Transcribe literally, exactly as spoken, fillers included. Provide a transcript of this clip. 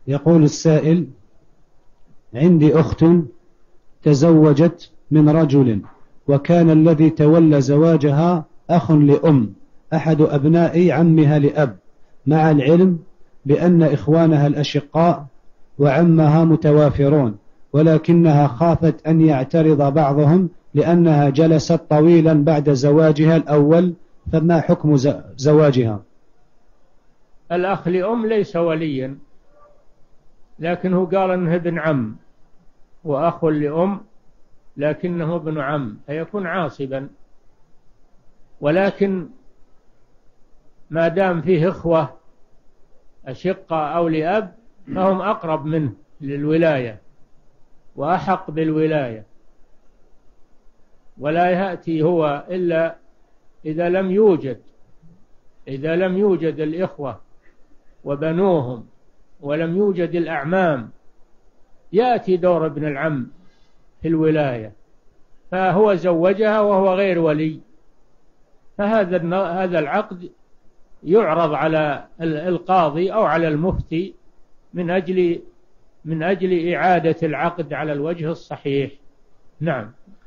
يقول السائل: عندي أخت تزوجت من رجل، وكان الذي تولى زواجها أخ لأم أحد أبناء عمها لأب، مع العلم بأن إخوانها الأشقاء وعمها متوافرون، ولكنها خافت أن يعترض بعضهم لأنها جلست طويلا بعد زواجها الأول، فما حكم زواجها؟ الأخ لأم ليس وليا، لكنه قال أنه ابن عم، وأخ لأم لكنه ابن عم، فيكون عاصبا. ولكن ما دام فيه إخوة أشقة أو لأب فهم أقرب منه للولاية وأحق بالولاية، ولا يأتي هو إلا إذا لم يوجد إذا لم يوجد الإخوة وبنوهم ولم يوجد الأعمام، يأتي دور ابن العم في الولاية، فهو زوجها وهو غير ولي، فهذا هذا العقد يعرض على القاضي أو على المفتي من أجل من أجل إعادة العقد على الوجه الصحيح. نعم.